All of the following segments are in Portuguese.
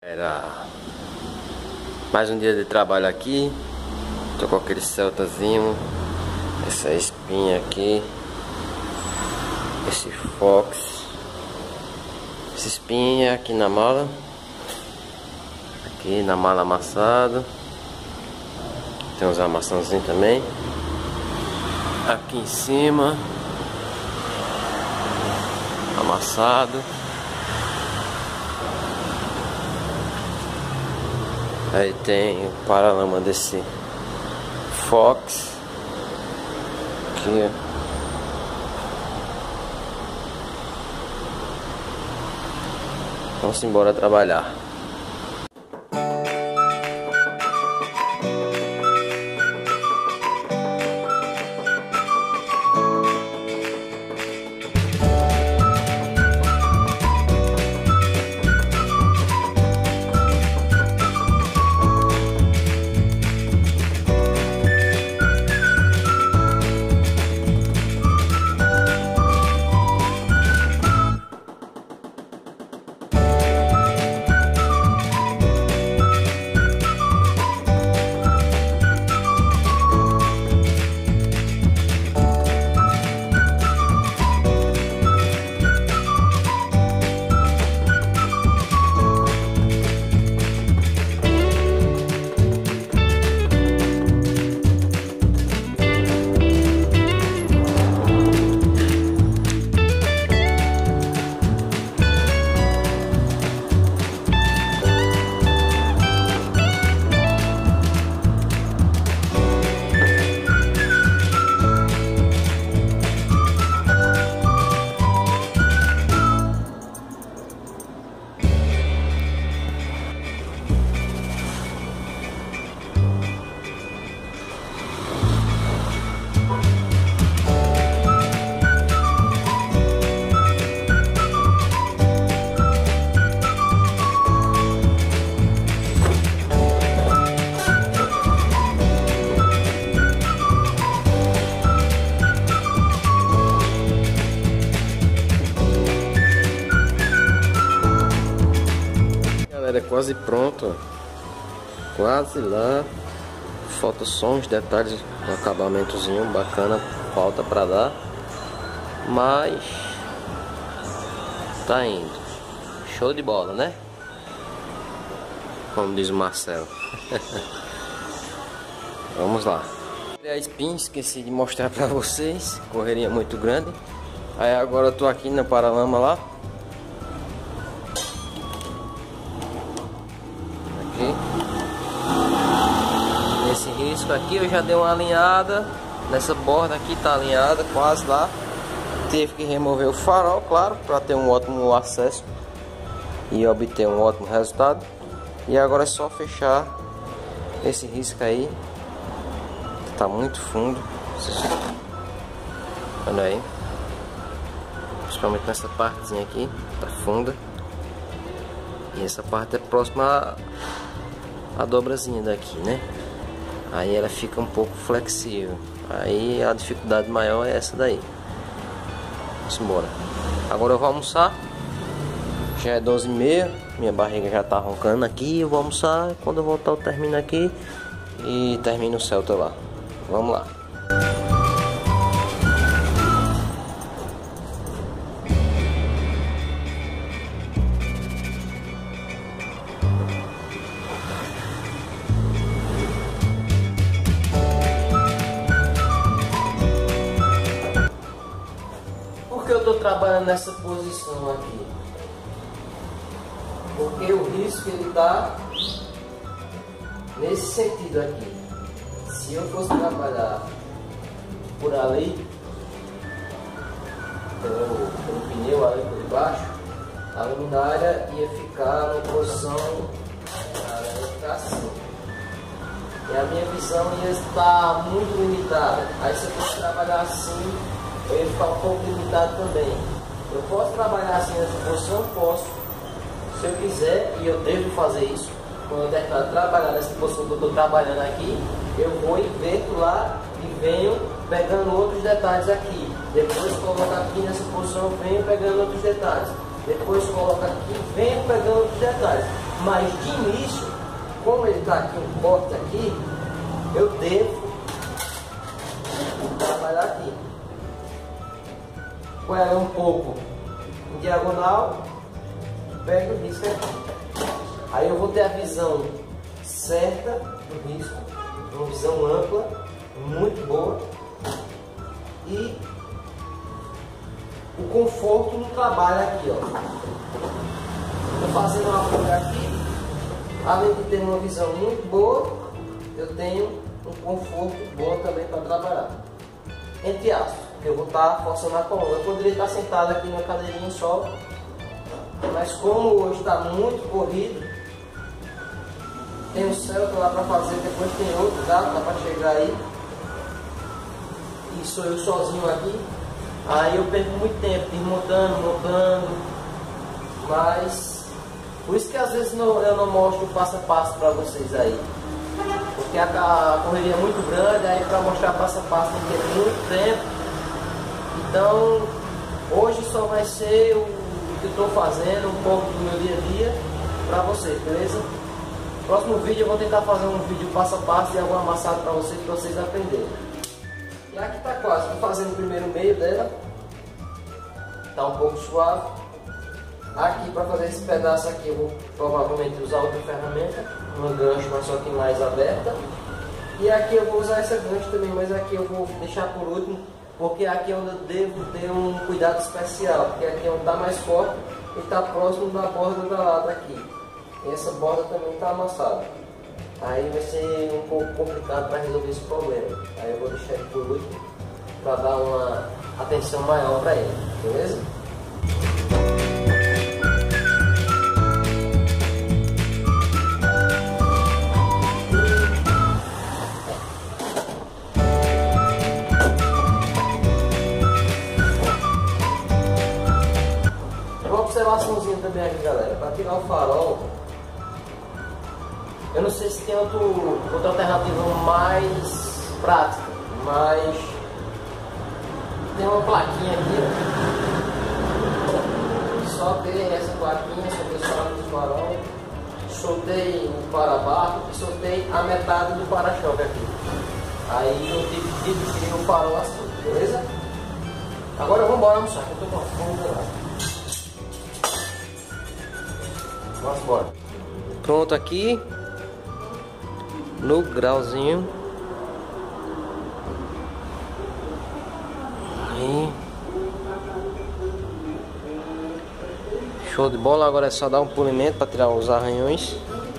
Era mais um dia de trabalho aqui. Tô com aquele Celtazinho, essa espinha aqui, esse Fox, essa espinha aqui na mala, aqui na mala amassado. Tem uns amassãozinhos também aqui em cima, amassado. Aí tem o paralama desse Fox aqui, ó. Vamos embora trabalhar. É quase pronto, quase lá. Falta só uns detalhes, um acabamentozinho bacana, falta pra dar, mas tá indo. Show de bola, né? Como diz o Marcelo. Vamos lá. A espinha, esqueci de mostrar pra vocês, correria muito grande. Aí agora eu tô aqui na paralama lá. Esse risco aqui eu já dei uma alinhada. Nessa borda aqui tá alinhada, quase lá. Teve que remover o farol, claro, para ter um ótimo acesso e obter um ótimo resultado. E agora é só fechar esse risco aí, que tá muito fundo. Olha aí, principalmente nessa partezinha aqui, tá funda. E essa parte é próxima à dobrazinha daqui, né? Aí ela fica um pouco flexível. Aí a dificuldade maior é essa daí. Vamos embora. Agora eu vou almoçar. Já é 12h30. Minha barriga já tá roncando aqui. Eu vou almoçar. Quando eu voltar eu termino aqui e termino o Celta lá. Vamos lá. Por que eu estou trabalhando nessa posição aqui? Porque o risco ele está nesse sentido aqui. Se eu fosse trabalhar por ali, pelo pneu ali por baixo, a luminária ia ficar na posição, ela ia ficar assim. E a minha visão ia estar muito limitada. Aí se eu fosse trabalhar assim, eu ia ficar um pouco limitado também. Eu posso trabalhar assim nessa posição? Posso. Se eu quiser, e eu devo fazer isso, quando eu terminar de trabalhar nessa posição que eu estou trabalhando aqui, eu vou inverto lá e venho pegando outros detalhes aqui. Depois coloco aqui nessa posição, venho pegando outros detalhes. Depois coloco aqui, venho pegando outros detalhes. Mas de início, como ele está aqui um corte aqui, eu devo trabalhar aqui com ela um pouco em diagonal, pego o risco aqui. Aí eu vou ter a visão certa do risco, uma visão ampla, muito boa, e o conforto no trabalho aqui, ó. Estou fazendo uma folha aqui, além de ter uma visão muito boa, eu tenho um conforto bom também para trabalhar. Entre aspas, eu vou estar forçando a coluna. Eu poderia estar sentado aqui numa cadeirinha só, mas como hoje está muito corrido, tem um Celta lá para fazer, depois tem outro, dá para chegar aí, e sou eu sozinho aqui, aí eu perco muito tempo desmontando, montando, mas por isso que às vezes eu não mostro passo a passo para vocês aí, porque a correria é muito grande, aí para mostrar passo a passo tem que ter muito tempo. Então hoje só vai ser o que eu estou fazendo, um pouco do meu dia a dia para vocês, beleza? Próximo vídeo eu vou tentar fazer um vídeo passo a passo e algum amassado para vocês aprenderem. E aqui está quase, estou fazendo o primeiro meio dela, está um pouco suave. Aqui para fazer esse pedaço aqui eu vou provavelmente usar outra ferramenta, uma gancho, mas só que mais aberta. E aqui eu vou usar essa gancho também, mas aqui eu vou deixar por último, porque aqui é onde eu devo ter um cuidado especial, porque aqui é onde está mais forte e está próximo da borda da lata aqui. E essa borda também está amassada. Aí vai ser um pouco complicado para resolver esse problema. Aí eu vou deixar ele por último para dar uma atenção maior para ele, beleza? Uma observaçãozinha também aqui, galera, para tirar o farol. Eu não sei se tem outra alternativa mais prática, mas tem uma plaquinha aqui, ó. Soltei essa plaquinha, soltei os farol do farol, soltei o para-barro e soltei a metade do para-choque aqui. Aí eu tirei o farol assim, beleza? Agora vamos embora almoçar, que eu tô com fome danada. Vamos embora. Pronto aqui. No grauzinho. Aí. Show de bola. Agora é só dar um polimento para tirar os arranhões.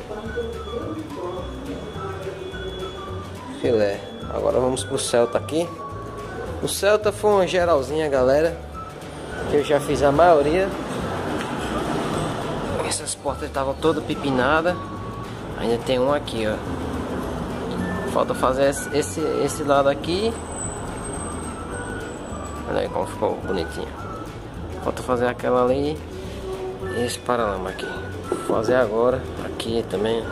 Filé. Agora vamos pro Celta aqui. O Celta foi uma geralzinha, galera, que eu já fiz a maioria. Essas portas estavam todas pipinadas. Ainda tem um aqui, ó. Falta fazer esse lado aqui. Olha aí como ficou bonitinho. Falta fazer aquela ali e esse paralama aqui. Vou fazer agora aqui também.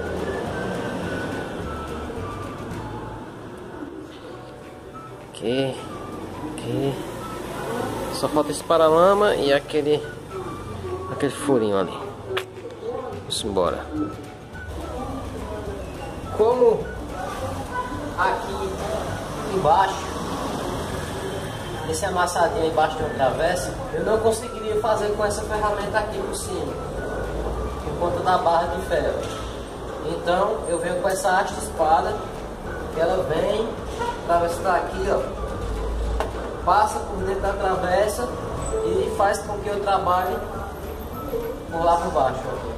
Aqui. Só falta esse paralama e aquele furinho ali. Vamos embora. Como aqui embaixo, esse amassadinho embaixo de uma travessa, eu não conseguiria fazer com essa ferramenta aqui por cima, por conta da barra de ferro. Então eu venho com essa haste espada, que ela vem, a travessa está aqui, ó, passa por dentro da travessa e faz com que eu trabalhe por lá por baixo, ó.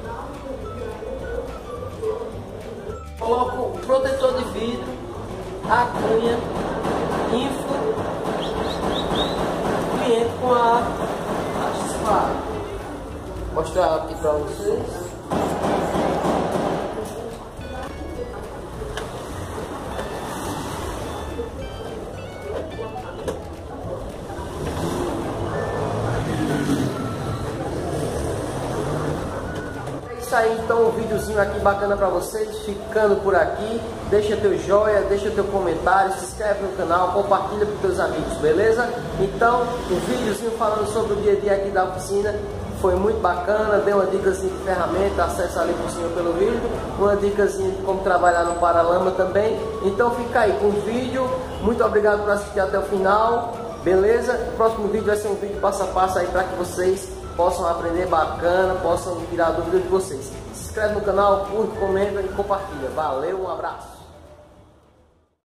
Coloco o protetor de vidro, a cunha, inflo o cliente com a espada. Vou mostrar aqui para vocês. Aí então um videozinho aqui bacana pra vocês, ficando por aqui. Deixa teu joia, deixa teu comentário, se inscreve no canal, compartilha com teus amigos, beleza? Então, um videozinho falando sobre o dia a dia aqui da oficina. foi muito bacana, dei uma dicasinha de ferramenta, acessa ali por cima pelo vídeo, uma dicasinha de como trabalhar no paralama também. Então fica aí com o vídeo, muito obrigado por assistir até o final, beleza? O próximo vídeo vai ser um vídeo passo a passo aí para que vocês possam aprender bacana, possam tirar a dúvida de vocês. Se inscreve no canal, curte, comenta e compartilha. Valeu, um abraço!